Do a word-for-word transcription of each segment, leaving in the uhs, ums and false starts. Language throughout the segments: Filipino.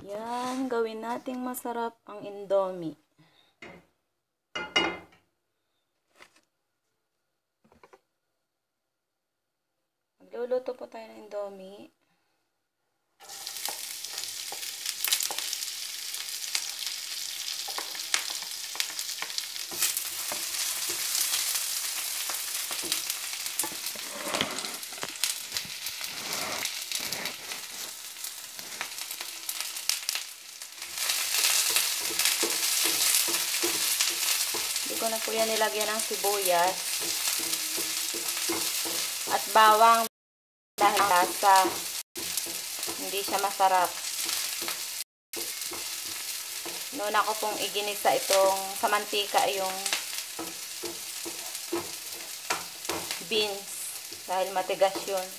Yan, gawin nating masarap ang Indomie. Magluluto po tayo ng Indomie. Hindi ko na po yan nilagyan ng sibuyas at bawang dahil lasa. Hindi siya masarap. Noon ako pong iginisa itong sa mantika yung beans dahil matigas yun.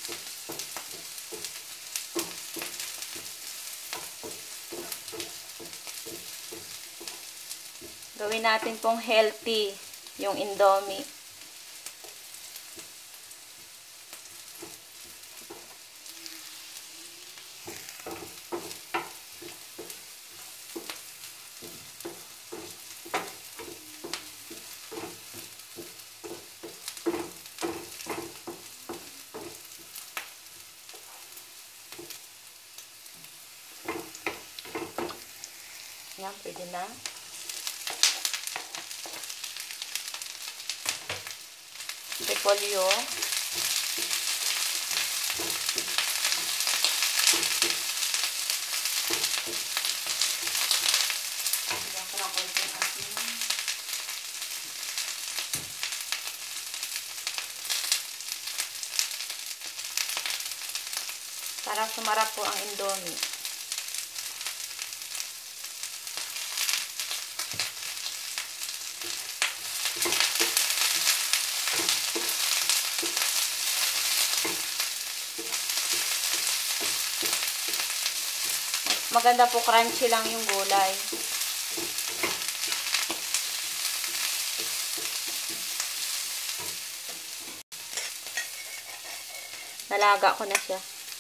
Gawin natin pong healthy yung Indomie. Yan, pwede na. Repolyo. Lagyan ko ng konting asin. Para sumarap po ang Indomie. Maganda po crunchy lang yung gulay. Nalaga ko na siya.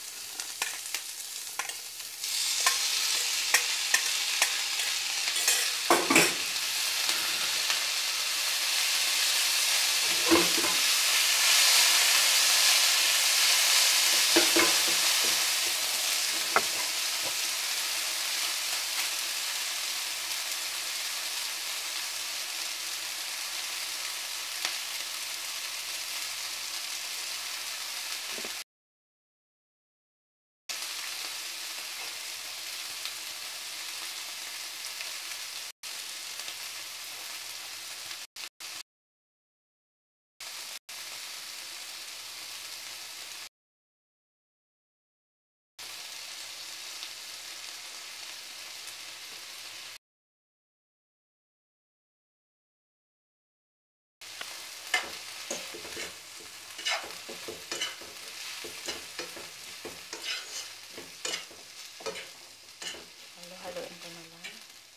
Halo-haloin ko na lang.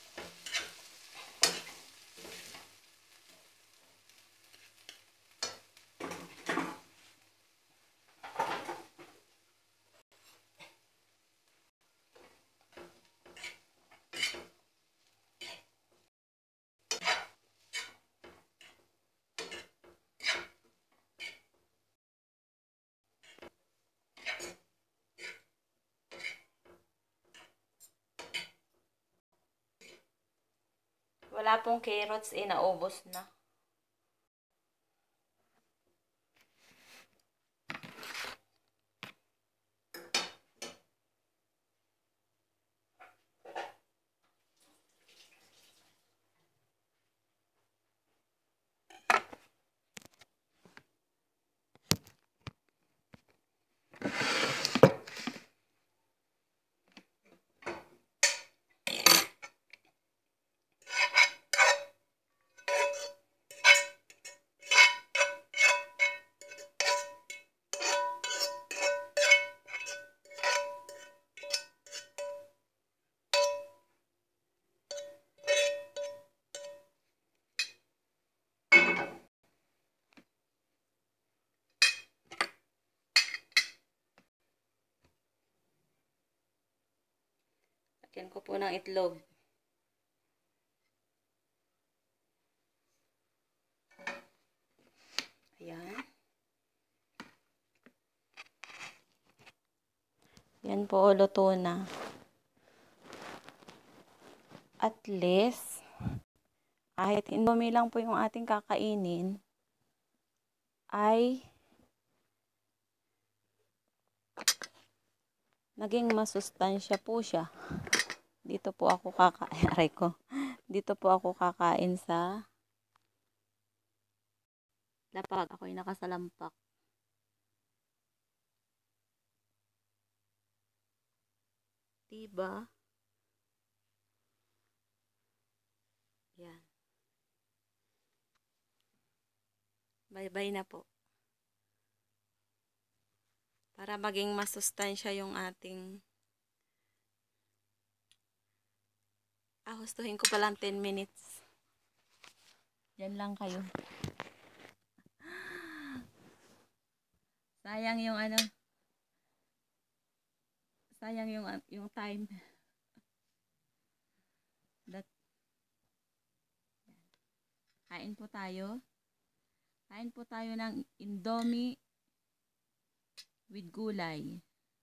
Wala pong carrots eh, naubos na. Lagyan ko po ng itlog. Ayan. Yan po, luto na. At least, kahit indomie lang po yung ating kakainin, ay naging masustansya po siya. Dito po ako kakain. Aray ko. Dito po ako kakain sa lapag. Ako'y nakasalampak. Diba? Yan. Bye-bye na po. Para maging masustansya yung ating... Ah, hustuhin ko palang ten minutes. Yan lang kayo. Sayang yung ano. Sayang yung yung time. That Kain po tayo. Kain po tayo ng indomie with gulay.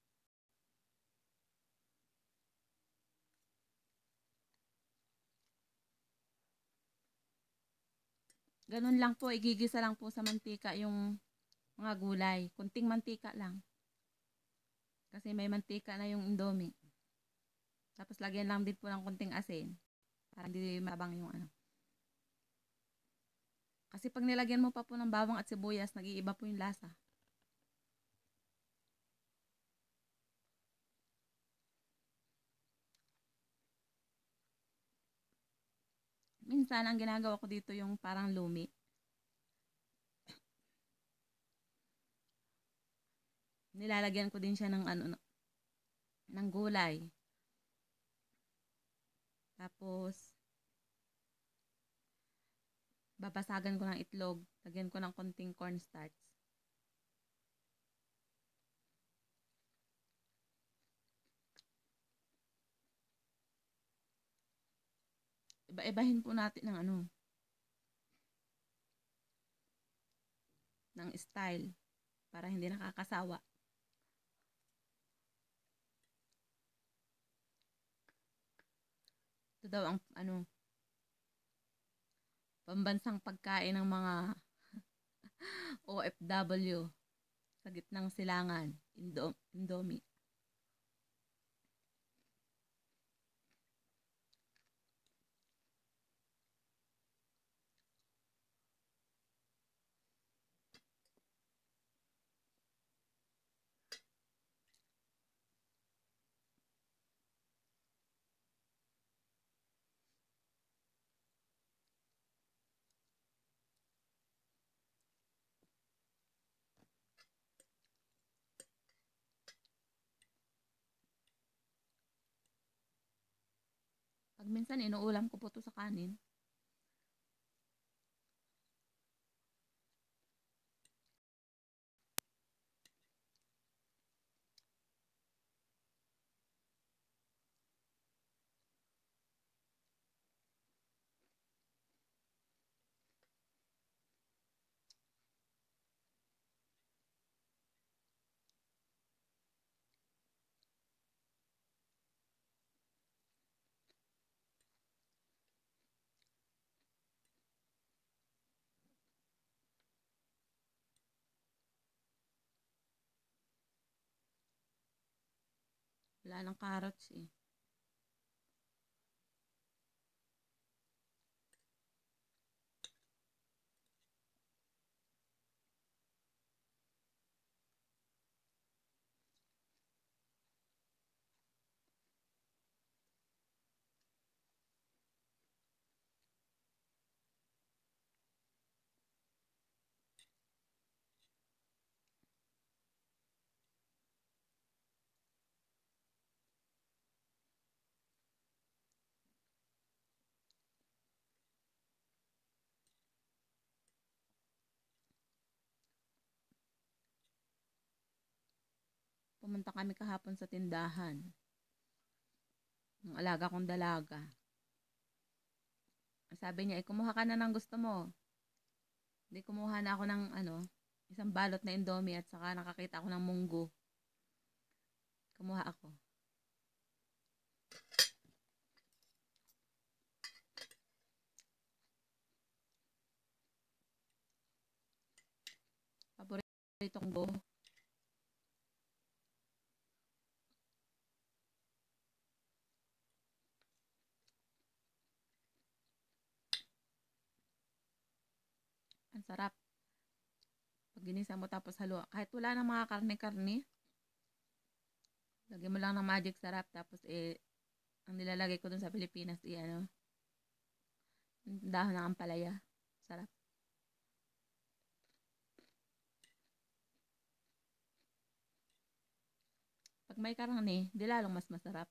Ganun lang po, igigisa lang po sa mantika yung mga gulay. Kunting mantika lang. Kasi may mantika na yung indomie. Tapos lagyan lang din po ng kunting asin. Para hindi mabang yung ano. Kasi pag nilagyan mo pa po ng bawang at sibuyas, nag-iiba po yung lasa. Minsan, ang ginagawa ko dito yung parang lumi. Nilalagyan ko din siya ng ano, ng gulay. Tapos, babasagan ko ng itlog. Lagyan ko ng konting cornstarch. Iba-ibahin po natin ng ano, ng style para hindi nakakasawa. Ito daw ang ano, pambansang pagkain ng mga O F W sa gitnang silangan, Indo Indomie. Pag minsan inuulam ko po to sa kanin. Wala ng carrots eh. Pumunta kami kahapon sa tindahan. Yung alaga kong dalaga. Sabi niya, eh, kumuha ka na ng gusto mo. Hindi, kumuha na ako ng ano, isang balot na Indomie at saka nakakita ako ng munggo. Kumuha ako. Paborito kong go. Ang sarap. Pag ginisa mo tapos haluan. Kahit wala ng mga karne-karne, lagyan mo lang ng magic sarap. Tapos eh, ang nilalagay ko dun sa Pilipinas, eh, ano, dahon ng ampalaya. Sarap. Pag may karne, di lalong mas masarap.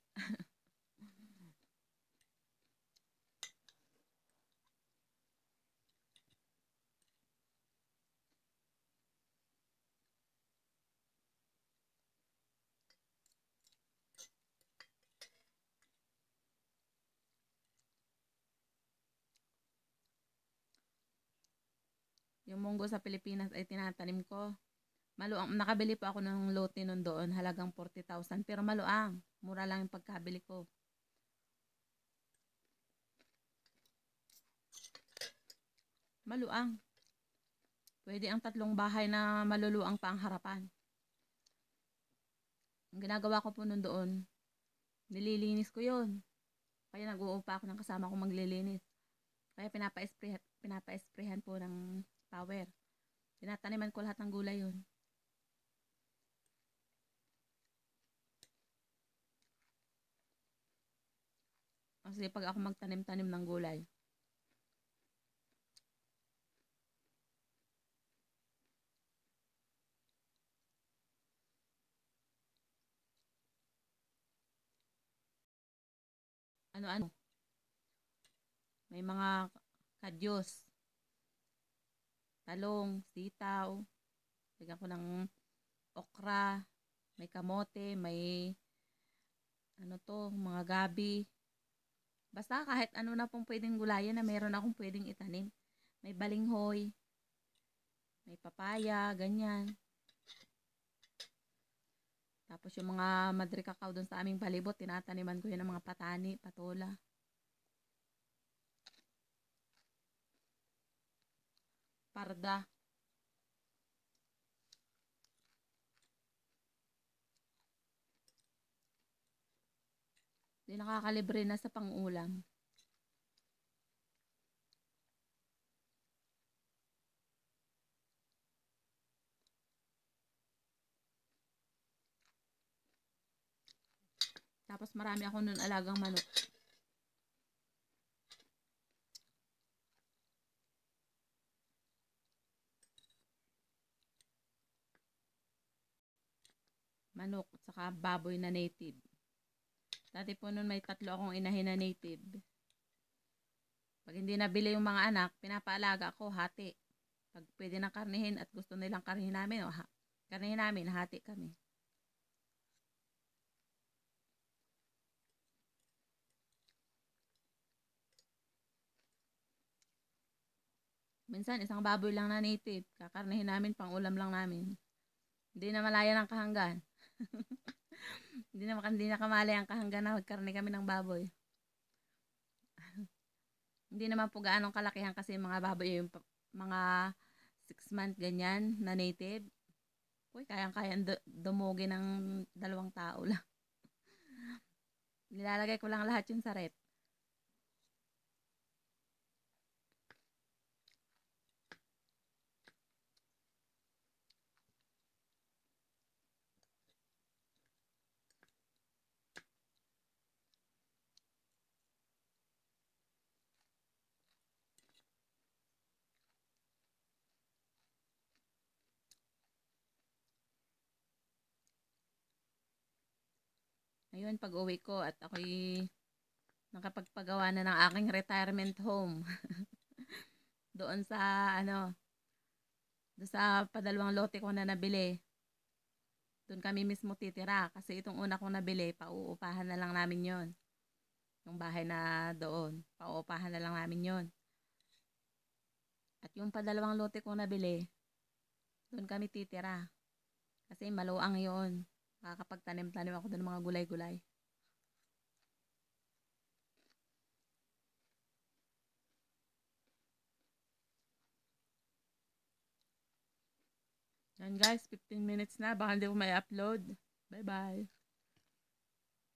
Yung munggo sa Pilipinas ay tinatanim ko. Maluang, nakabili pa ako ng lote nun doon, halagang forty thousand. Pero maluang, mura lang yung pagkabili ko. Maluang. Pwede ang tatlong bahay na maluluang pa ang harapan. Ang ginagawa ko po nun doon, nililinis ko yun. Kaya nag-uupa ako ng kasama kong maglilinis. Kaya pinapa-spray, pinapa-sprayhan po ng power. Tinataniman ko lahat ng gulay yun. Kasi pag ako magtanim-tanim ng gulay, ano-ano, may mga kadyos, talong, sitaw, lagyan ko ng okra, may kamote, may ano to, mga gabi. Basta kahit ano na pong pwedeng gulayan na meron akong pwedeng itanim. May balinghoy, may papaya, ganyan. Tapos yung mga madre cacao doon sa aming palibot, tinataniman ko yun ng mga patani, patola. Parda. Di nakakalibre na sa pang-ulam. Tapos marami ako nun alagang manok. Manok at saka baboy na native. Dati po nun may tatlo akong inahin na native. Pag hindi nabili yung mga anak, pinapaalaga ako, hati. Pag pwede na karnihin at gusto nilang karnihin namin, o ha, karnihin namin, hati kami. Minsan, isang baboy lang na native. Kakarnihin namin, pang ulam lang namin. Hindi na malaya ng kahanggan. Hindi na, hindi na kamalay ang kahanggan na magkarni kami ng baboy. Hindi naman po gaanong kalakihan kasi mga baboy yung mga six month ganyan na native. Uy, kayang-kayang dumugi ng dalawang tao lang. Nilalagay ko lang lahat yung sa rep. Ayun, pag uwi ko at ako'y nakapagpagawa na ng aking retirement home. Doon sa, ano, doon sa padalawang lote ko na nabili. Doon kami mismo titira. Kasi itong una kong nabili, pauupahan na lang namin yon. Yung bahay na doon. Pauupahan na lang namin yon. At yung padalawang lote kong nabili, doon kami titira. Kasi maluang yon. Makakapagtanim-tanim ako doon ng mga gulay-gulay. Yan guys, fifteen minutes na. Baka hindi ko may upload. Bye-bye.